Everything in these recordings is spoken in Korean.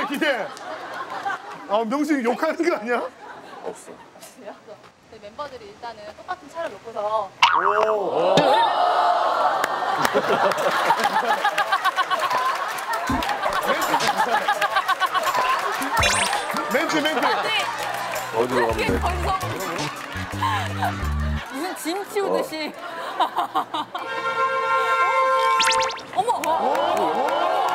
기대. 아, 명수 욕하는 거 아니야? 없어. 네, 멤버들이 일단은 똑같은 차를 놓고서 멘트. 어디로 가면 돼? 무슨 짐 치우듯이. 어머!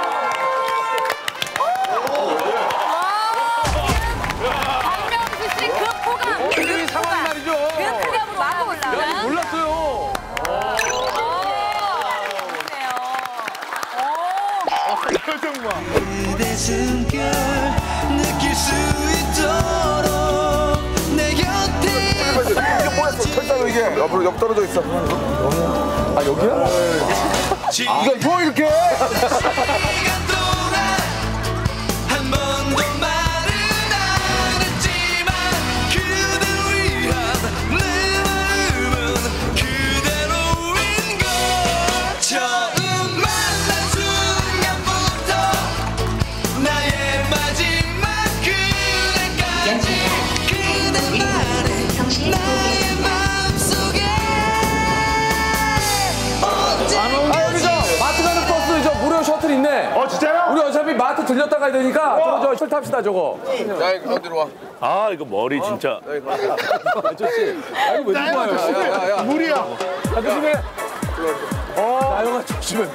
박명수 씨 그 포감! 이 상황 말이죠. 그 포감으로 마구 올라가. 몰랐어요. 표정 봐. 그대 숨결 느낄 수 있도록 내 곁에 이게 뭐였어? 철사로 이게 옆으로 옆 떨어져 있어. 아 여기야? 이거 뭐 이렇게? 시간 동안 한 번도 말은 안 했지만 그댈 위한 내 마음은 그대로인 걸 처음 만난 순간부터 나의 마지막 그날까지 그대 나의 마음속에 아 여기 저 마트 가는 버스 저 무료 셔틀 있네. 진짜요? 우리 어차피 마트 들렸다 가야 되니까 저거 셔틀 탑시다 저거. 야 이거 어디로 와? 아 이거 머리 진짜. 아저씨. 아니 왜 나영아 이거 조심해. 야. 물이야. 조심해. 나영아 조심해.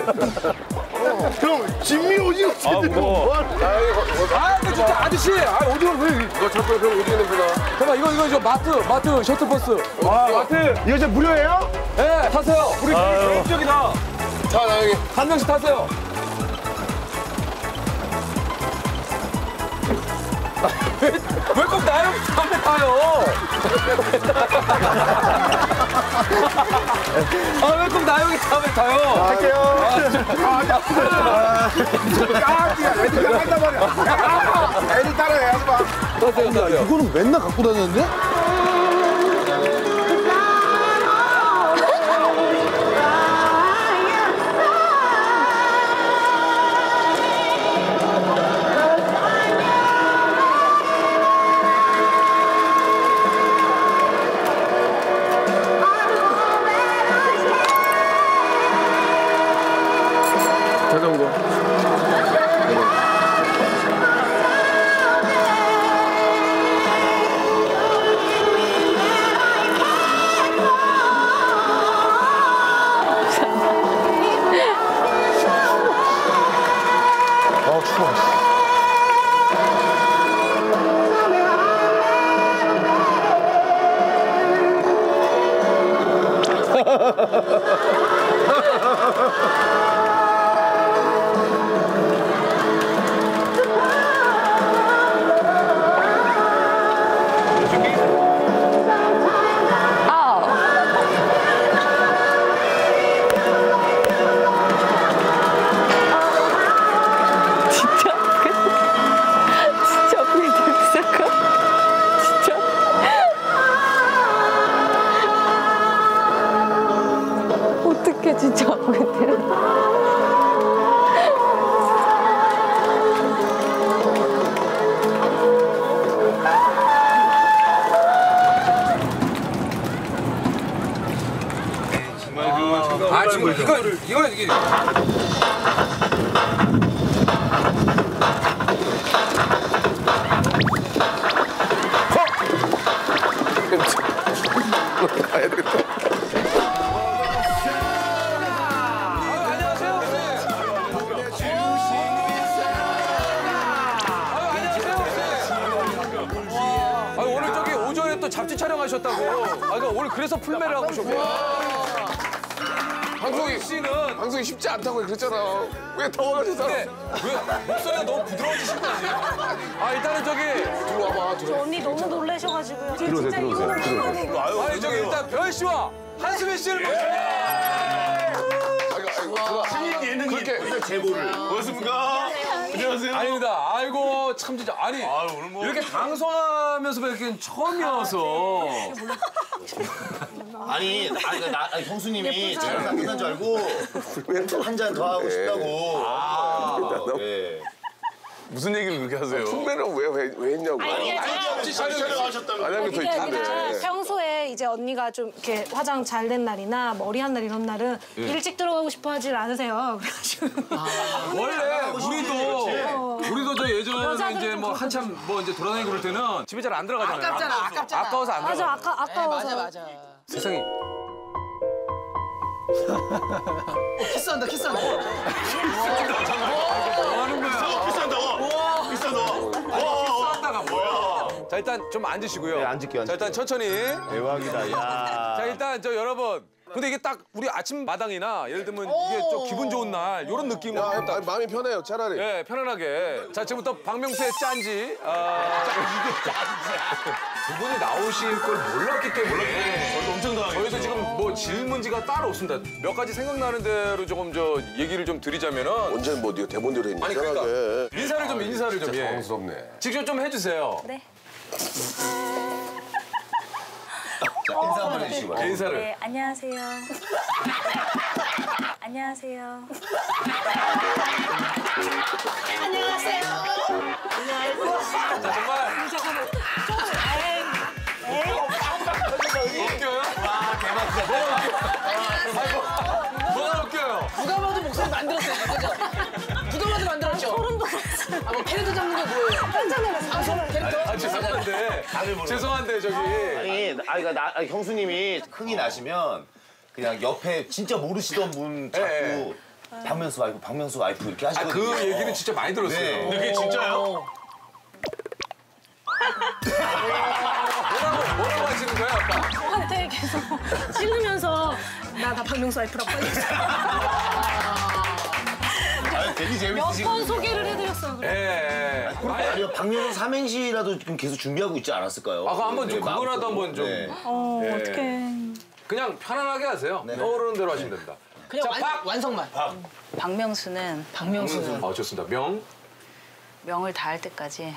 형, 진미 오징어 아 뭐. 아 근데 진짜 아저씨. 아 오징어 왜? 너 자꾸 그럼 오징어 냄새나. 잠깐 이거 저 마트 셔틀 버스. 아, 마트. 이거 진짜 무료예요? 예 타세요. 우리 개인적이다. 자 나영이. 한 명씩 타세요. 왜 꼭 나영 앞에 타요? 아 왜 꼭 나영이 앞에 타요? 할게요. 애들 한단 말이야. 애들 따라해, 봐. 타세요. 이거는 맨날 갖고 다녔는데? 자전거. 어떡해 진짜 아프겠대요. 아 지금 이거 이게. 가야 되겠다. 오늘 저기 오전에 또 잡지 촬영하셨다고. 아, 그러니까 오늘 그래서 풀메를 하고 오셨고. 방송이 쉽지 않다고 그랬잖아. 왜 더워가지고 살아? 왜 목소리가 너무 부드러워지신 거 아니에요? 아 일단은 저기 들어와봐. 들어와. 언니 너무 놀라셔가지고요. 들어오세요. 아니 저기 일단 별 씨와 한수민 씨를 신인 예능인 그렇게 제보를. 고맙습니까? 안녕하세요. 아닙니다. 아이고 참 진짜 아니 오늘 뭐 이렇게 방송하면서 뵙기는 처음이어서. 아니 형수님이 촬영 끝난 줄 알고 한 잔 더 하고 싶다고. 예. 무슨 얘기를 그렇게 하세요? 풍매는 왜 했냐고. 촬영하셨다고. 안 하는 게 더 이게 아니라 있던데. 평소에 이제 언니가 좀 이렇게 화장 잘 된 날이나 머리 한 날 이런 날은 일찍 들어가고 싶어 하질 않으세요. 그래가지고 원래 우리도 저 예전에 여자들은 이제 좀 뭐 그렇죠. 한참 뭐 이제 돌아다니고 그럴 때는 집에 잘 안 들어가잖아요. 아깝잖아. 아까워서 안 맞아 들어가. 아까워서. 맞아. 세상에 키스한다. 뭐 하는 거야? 비싼다. 비싸다. 한다가 뭐야? 자 일단 좀 앉으시고요. 네, 앉을게요. 자 일단 천천히. 대박이다. 야. 자 일단 저 여러분. 근데 이게 딱 우리 아침 마당이나 예를 들면 이게 좀 기분 좋은 날 이런 느낌으로 야, 딱 마음이 편해요, 차라리. 예, 편안하게. 자, 지금부터 박명수의 짠지. 두 분이 나오실 걸 몰랐기 때문에. 저도 엄청 당황했죠. 저희도 지금 뭐 질문지가 따로 없습니다. 몇 가지 생각나는 대로 조금 저 얘기를 좀 드리자면은. 언제 뭐 네가 대본대로 했니? 아니, 편하게. 그러니까. 인사를 좀, 예. 당황스럽네. 직접 좀 해주세요. 네. 인사 한번 해주시기 바랍니다. 인사를. 네 안녕하세요. 안녕하세요. 안녕하세요. 자, 정말. 웃겨요? 와, 대박이다. 뭐가 웃겨요? 누가 봐도 목소리 만들었어요. 그죠? 누가 봐도 만들었죠? 소름 돋았어요. 뭐 캐릭터 잡는 게 뭐예요? 깜짝 놀랐어요. 캐릭터? 죄송한데 저기. 그러니까 형수님이 흥이 나시면 그냥 옆에 진짜 모르시던 분 자꾸 박명수 와이프 이렇게 하시거든요. 그 얘기는 진짜 많이 들었어요. 네. 그게 진짜요? 뭐라고 하시는 거예요, 아까? 저한테 계속 찔르면서 나 박명수 와이프라고 되게 몇 재밌으시고. 번 소개를 해드렸어요. 그래. 예. 아니요, 박명수 삼행시라도 지금 계속 준비하고 있지 않았을까요? 아, 그거 한번 좀 네, 그거라도 마음속으로. 한번 좀. 네. 어떡해. 그냥 편안하게 하세요. 떠오르는 대로 하시면 됩니다. 그냥 자, 완성만. 박명수는 박명수는. 좋습니다. 명. 명을 다할 때까지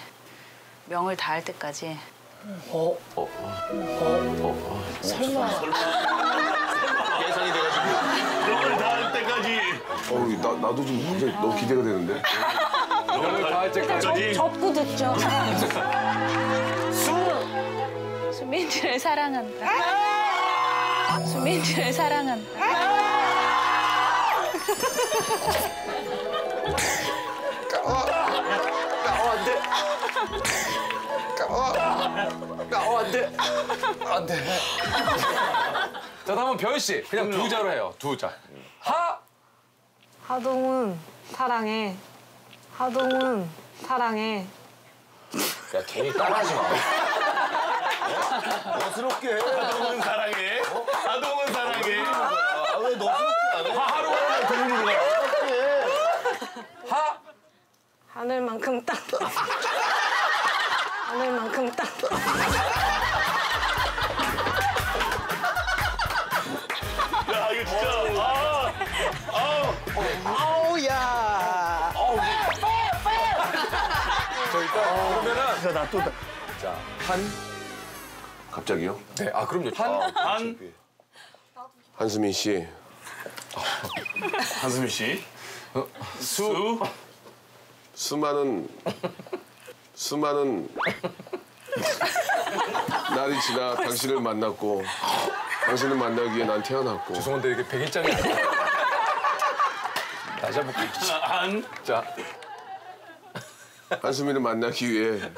예상이 돼가지고. 명을 다할 때까지. 나도 좀 굉장히 너무 기대가 되는데. 명을 다할 때까지. 접고 듣죠. 수민이를 사랑한다. 수민이를 사랑한다. 안 돼. 자, 다음은 별 씨. 그냥 두 자로 해요. 두 자. 하동은 사랑해. 하동은 사랑해. 야, 괜히 따라하지 마. 어스럽게 해. 아동은 사랑해. 아동은 사랑해. 왜 너스럽게 안 해? 하루가 동물로 가. 하늘만큼 땅. 하늘만큼 땅. 야, 이거 진짜. 아우야. 저 일단 그러면은 나 또. 자, 한. 갑자기요? 네, 그럼요. 한. 한수민 씨. 한수민 씨. 수. 수많은 날이 지나 당신을 만났고 당신을 만나기 위해 난 태어났고 죄송한데 이게 100일장이 아니에요. 다시 한번 한. 자, 한수민을 만나기 위해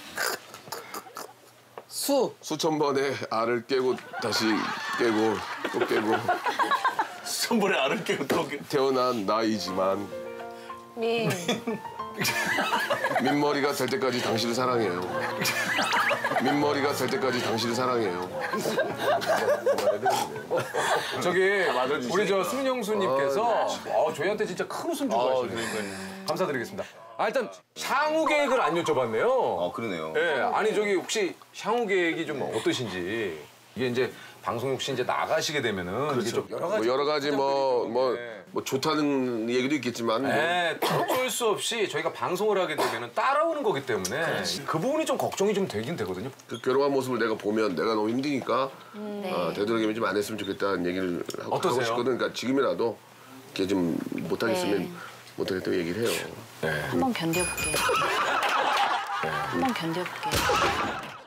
수천 번의 알을 깨고 다시 깨고 또 깨고 선물에 알을 깨고 또 태어난 나이지만 민머리가 될 때까지 당신을 사랑해요. 민머리가 될 때까지 당신을 사랑해요. 저기 우리 저 수민 형수님께서 저희한테 진짜 큰 웃음 주고 가시네요. 감사드리겠습니다. 일단 향후 계획을 안 여쭤봤네요. 그러네요. 예, 아니 저기 혹시 향후 계획이 좀 어떠신지. 이게 이제 방송 혹시 이제 나가시게 되면은 이게 좀 여러 가지 뭐 좋다는 얘기도 있겠지만 네, 어쩔 수 없이 저희가 방송을 하게 되면은 따라오는 거기 때문에 그 부분이 좀 걱정이 좀 되긴 되거든요. 그 괴로운 모습을 내가 보면 내가 너무 힘드니까 되도록이면 좀 안 했으면 좋겠다는 얘기를 하고 어떠세요? 싶거든. 그러니까 지금이라도 이렇게 좀 못하겠으면 어떻게 또 얘기를 해요. 한번 견뎌볼게. 한번 견뎌볼게.